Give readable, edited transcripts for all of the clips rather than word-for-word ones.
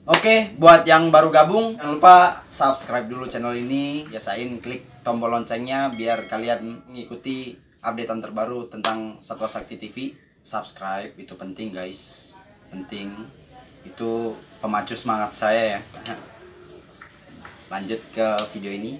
Oke, buat yang baru gabung, jangan lupa subscribe dulu channel ini. Biasain klik tombol loncengnya biar kalian mengikuti updatean terbaru tentang Satwa Sakti TV. Subscribe itu penting guys, penting. Itu pemacu semangat saya ya. Lanjut ke video ini.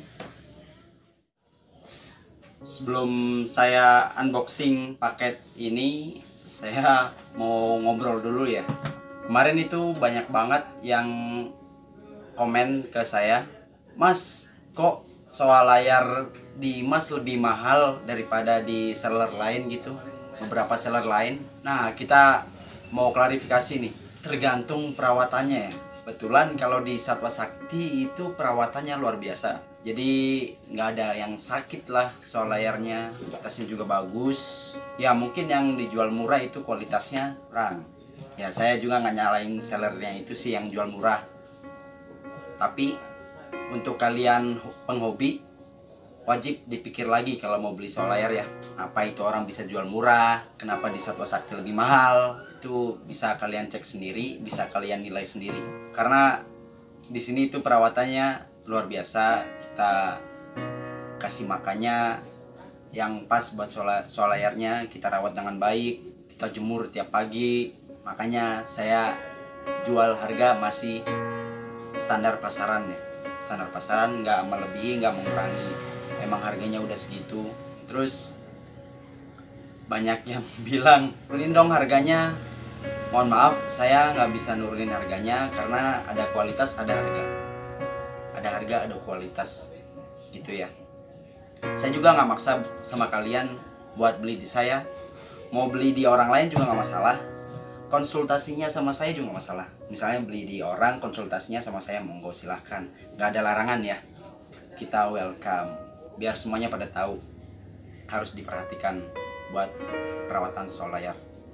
Sebelum saya unboxing paket ini, saya mau ngobrol dulu ya. Kemarin itu banyak banget yang komen ke saya, "Mas, kok soal layar di Mas lebih mahal daripada di seller lain gitu, beberapa seller lain." Nah, kita mau klarifikasi nih, tergantung perawatannya ya. Kebetulan kalau di Satwa Sakti itu perawatannya luar biasa. Jadi nggak ada yang sakit lah soal layarnya, kualitasnya juga bagus. Ya mungkin yang dijual murah itu kualitasnya kurang. Ya saya juga nggak nyalain sellernya itu sih yang jual murah. Tapi untuk kalian penghobi wajib dipikir lagi kalau mau beli soal layar ya. Apa itu orang bisa jual murah? Kenapa di Satwa Sakti lebih mahal? Itu bisa kalian cek sendiri, bisa kalian nilai sendiri. Karena di sini itu perawatannya luar biasa. Kita kasih makannya yang pas buat soal layarnya, kita rawat dengan baik, kita jemur tiap pagi. Makanya saya jual harga masih standar pasaran ya. Standar pasaran, nggak melebihi, nggak mengurangi. Emang harganya udah segitu. Terus banyak yang bilang, "Turunin dong harganya." Mohon maaf, saya nggak bisa nurunin harganya karena ada kualitas, ada harga. Ada harga, ada kualitas gitu ya. Saya juga nggak maksa sama kalian buat beli di saya. Mau beli di orang lain juga nggak masalah. Konsultasinya sama saya juga nggak masalah. Misalnya beli di orang, konsultasinya sama saya, monggo silahkan. Nggak ada larangan ya. Kita welcome. Biar semuanya pada tahu harus diperhatikan buat perawatan soal layar.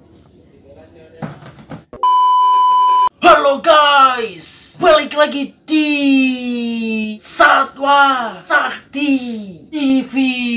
Halo guys, balik lagi di Satwa Sakti TV.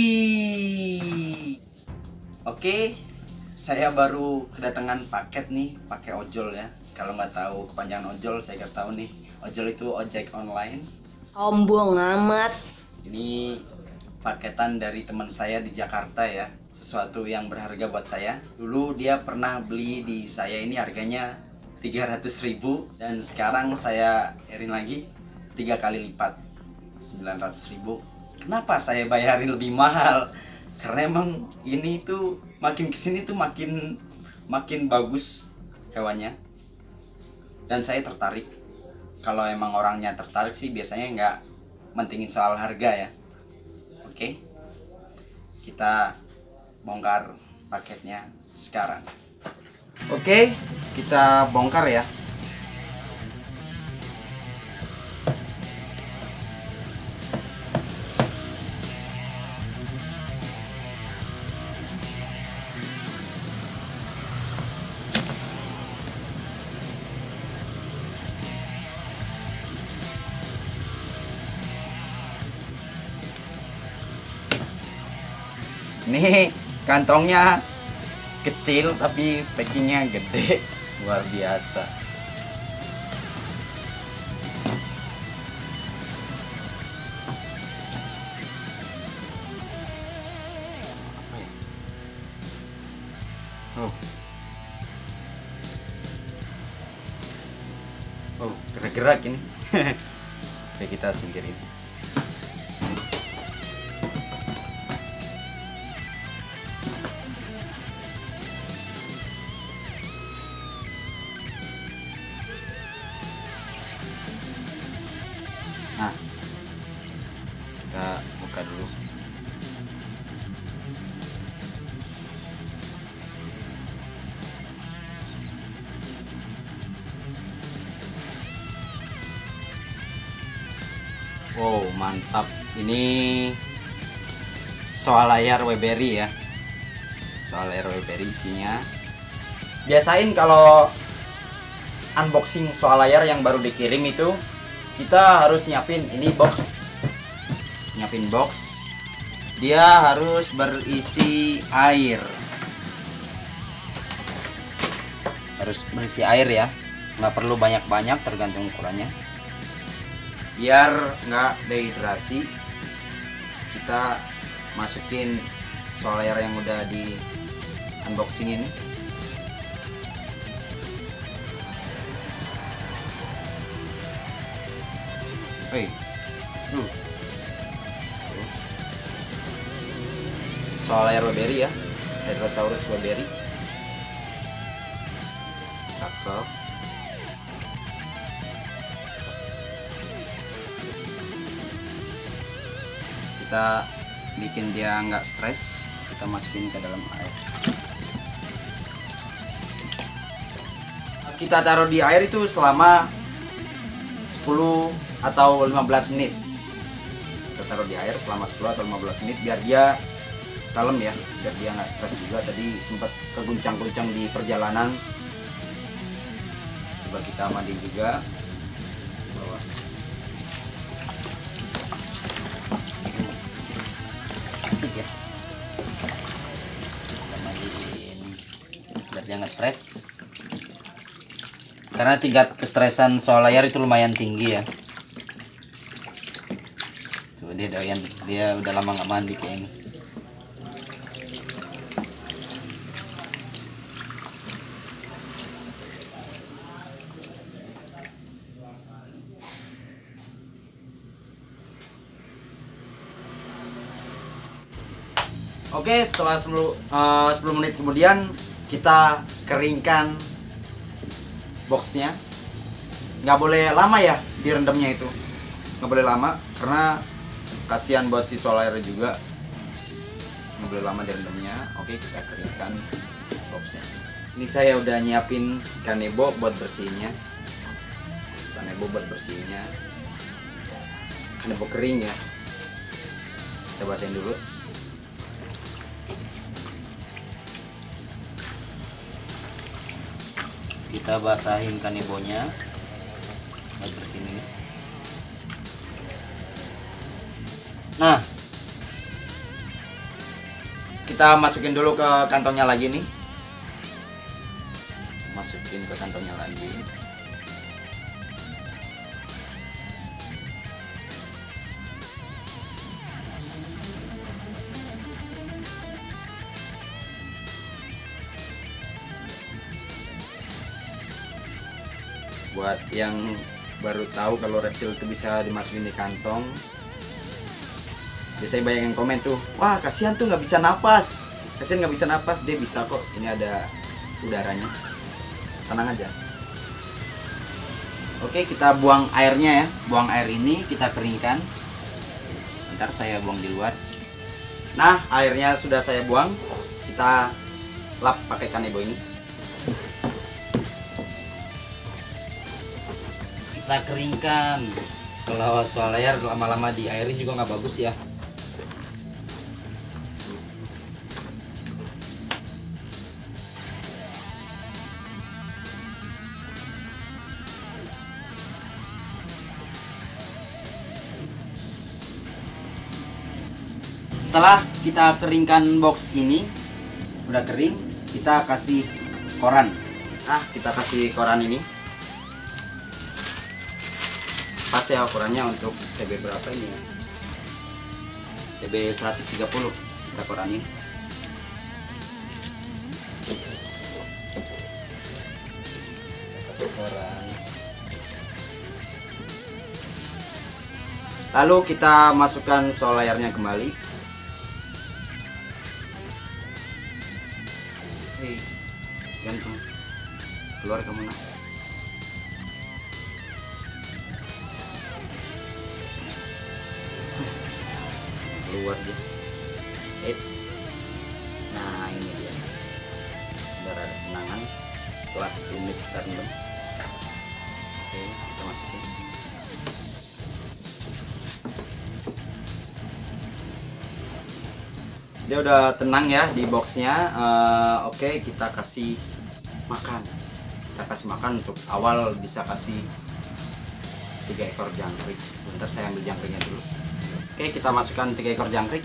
Oke, saya baru kedatangan paket nih, pakai ojol ya. Kalau nggak tahu kepanjangan ojol, saya kasih tahu nih. Ojol itu ojek online. Sombong amat. Ini paketan dari teman saya di Jakarta ya. Sesuatu yang berharga buat saya. Dulu dia pernah beli di saya ini harganya 300.000 dan sekarang saya airin lagi 3 kali lipat, 900.000. Kenapa saya bayarin lebih mahal? Karena emang ini tuh makin kesini tuh makin bagus hewannya dan saya tertarik. Kalau emang orangnya tertarik sih biasanya nggak mentingin soal harga ya. Oke, kita bongkar paketnya sekarang. Oke, kita bongkar ya. Ini kantongnya kecil tapi packingnya gede, luar biasa. Oh, gerak-gerak ini. Oke, kita singkirin. Nah, kita buka dulu. Wow, mantap. Ini soal layar Weberry ya. Soal layar Weberry isinya. Biasain kalau unboxing soal layar yang baru dikirim itu kita harus nyiapin ini box. Nyiapin box. Dia harus berisi air. Harus berisi air ya. nggak perlu banyak-banyak, tergantung ukurannya. Biar nggak dehidrasi, kita masukin soal air yang udah di unboxing ini. Soal air blueberry ya, Hadrosaurus blueberry. Cakep. Kita bikin dia nggak stres, kita masukin ke dalam air. Kita taruh di air itu selama 10 atau 15 menit. Kita taruh di air selama 10 atau 15 menit biar dia kalem ya, biar dia nggak stres juga. Tadi sempat keguncang-guncang di perjalanan. Coba kita mandiin juga. Bawah. Asik ya, kita mandiin biar dia nggak stres, karena tingkat kestresan soal layar itu lumayan tinggi ya. Tuh, dia udah lama nggak mandi kayak ini. Oke, setelah 10 menit kemudian kita keringkan boxnya. Nggak boleh lama ya direndamnya itu, nggak boleh lama karena kasihan buat si solar juga, nggak boleh lama direndamnya. Oke, kita keringkan boxnya. Ini saya udah nyiapin kanebo buat bersihinnya, kanebo kering ya. Kita basahin dulu. Kita basahin kanebonya buat bersihin ini. Nah, kita masukin dulu ke kantongnya lagi nih. Masukin ke kantongnya lagi. Buat yang baru tahu kalau reptil itu bisa dimasukin di kantong, biasanya banyak yang komen tuh, wah kasihan tuh nggak bisa napas, dia bisa kok, ini ada udaranya, tenang aja. Oke, kita buang airnya ya, buang air ini kita keringkan. Bentar, saya buang di luar. Nah, airnya sudah saya buang, kita lap pakai kanebo ini. kita keringkan. Kalau soal layar lama-lama di airin juga nggak bagus ya. Setelah kita keringkan box ini, udah kering, kita kasih koran. Kita kasih koran ini. Pas ya ukurannya untuk CB berapa ini ya? CB 130 kita koranin. Kita kasih koran. Lalu kita masukkan soal layarnya kembali. Hei, gantung. Keluar kamu nak. Keluar dia. Nah ini dia. Udah ada tenangan. Setelah 10 menit kita rendam. Oke, kita masukin. Dia udah tenang ya di boxnya. Oke, kita kasih makan. Kita kasih makan untuk awal bisa kasih 3 ekor jangkrik. Sebentar saya ambil jangkriknya dulu. Oke, kita masukkan 3 ekor jangkrik.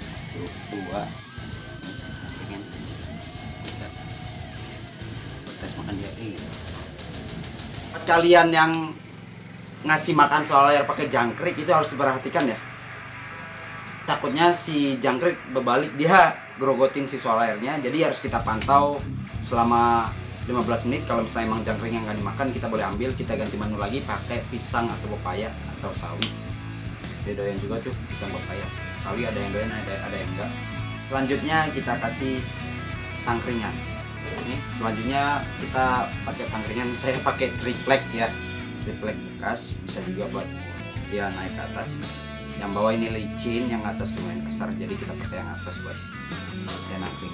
2 tes makan dia. Buat kalian yang ngasih makan solar air pakai jangkrik itu harus diperhatikan ya. Takutnya si jangkrik berbalik, dia grogotin si solar airnya. Jadi harus kita pantau selama 15 menit. Kalau misalnya emang jangkrik yang nggak dimakan, kita boleh ambil, kita ganti menu lagi pakai pisang atau pepaya atau sawi. Dia doyan juga tuh pisang pepaya. Sawi ada yang doyan, ada yang enggak. Selanjutnya kita kasih tangkringan. Ini selanjutnya kita pakai tangkringan. Saya pakai triplek ya, triplek bekas, bisa juga buat dia naik ke atas. Yang bawah ini licin, yang atas lumayan kasar, jadi kita pakai yang atas buat dia nangkring.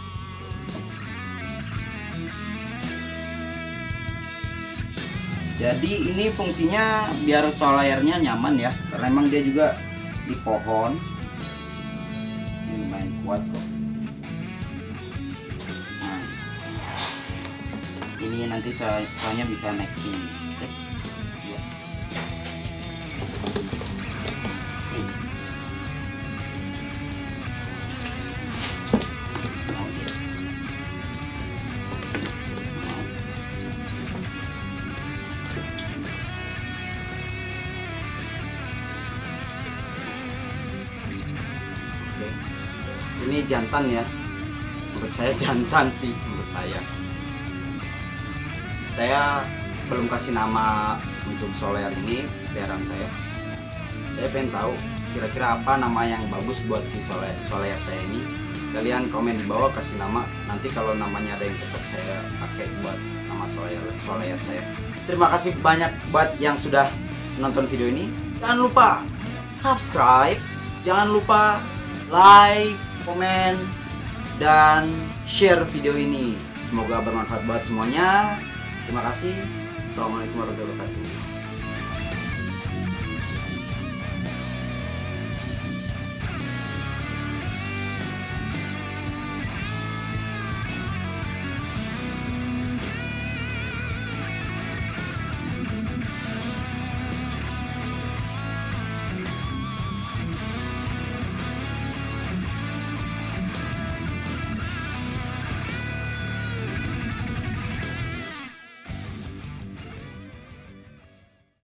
Jadi ini fungsinya biar solarnya nyaman ya, karena emang dia juga di pohon. Ini lumayan kuat kok. Nah, ini nanti soalnya bisa naik sini. Ini jantan ya, menurut saya jantan sih, menurut saya. Saya belum kasih nama untuk solar ini, peliharaan saya. Saya pengen tahu kira-kira apa nama yang bagus buat si solar saya ini. Kalian komen di bawah, kasih nama. Nanti kalau namanya ada yang cocok, saya pakai buat nama solar saya. Terima kasih banyak buat yang sudah nonton video ini. Jangan lupa subscribe, jangan lupa like, komen, dan share video ini. Semoga bermanfaat buat semuanya. Terima kasih. Assalamualaikum warahmatullahi wabarakatuh.